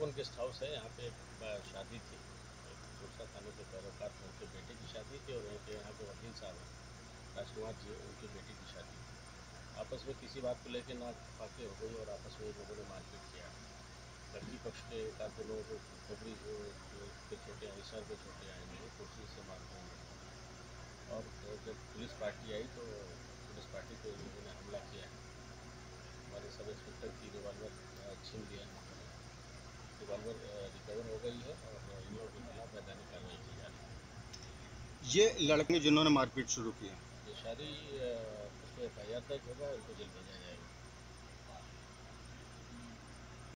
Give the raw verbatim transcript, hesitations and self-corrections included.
सुकून guest house है, यहाँ पे एक शादी थी, सिरसा थाने के पैरोकार थे, उनके बेटे की शादी थी और उनके यहाँ के वकील साहब हैं राजकुमार जी, उनके बेटे की शादी थी। आपस में किसी बात को लेकर नाइतफाकी हो गई और आपस में लोगों ने मारपीट किया। लड़की पक्ष के एक आध दो लोगों को खोपड़ी पे चोटें आई, सर पे चोटें आई, नहीं कुर्सी से मारते हैं लोगों ने। और जब पुलिस पार्टी आई तो पुलिस पार्टी पे इन लोगों ने हमला किया है। हमारे सब इंस्पेक्टर की रिवाल्वर छीन लिया है, रिवाल्वर रिकवर हो गई है और इन लोगों के खिलाफ वैधानिक कार्रवाई की जा रही है। ये लड़के जिन्होंने मारपीट शुरू की है, ये सारी उस पर एफ आई आर दर्ज होगा और इनको जेल भेजा जाएगा।